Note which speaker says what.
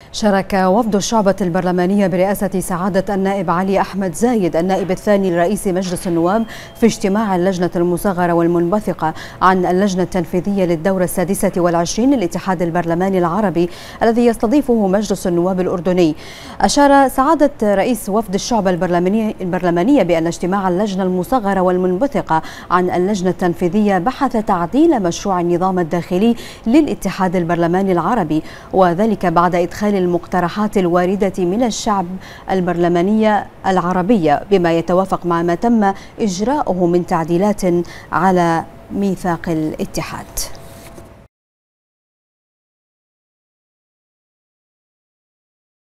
Speaker 1: شارك وفد الشعبة البرلمانية برئاسة سعادة النائب علي أحمد زايد النائب الثاني لرئيس مجلس النواب في اجتماع اللجنة المصغرة والمنبثقة عن اللجنة التنفيذية للدورة 26 للاتحاد البرلماني العربي الذي يستضيفه مجلس النواب الأردني. أشار سعادة رئيس وفد الشعبة البرلمانية بأن اجتماع اللجنة المصغرة والمنبثقة عن اللجنة التنفيذية بحث تعديل مشروع النظام الداخلي للاتحاد البرلماني العربي، وذلك بعد إدخال المقترحات الواردة من الشعب البرلمانية العربية بما يتوافق مع ما تم إجراؤه من تعديلات على ميثاق الاتحاد.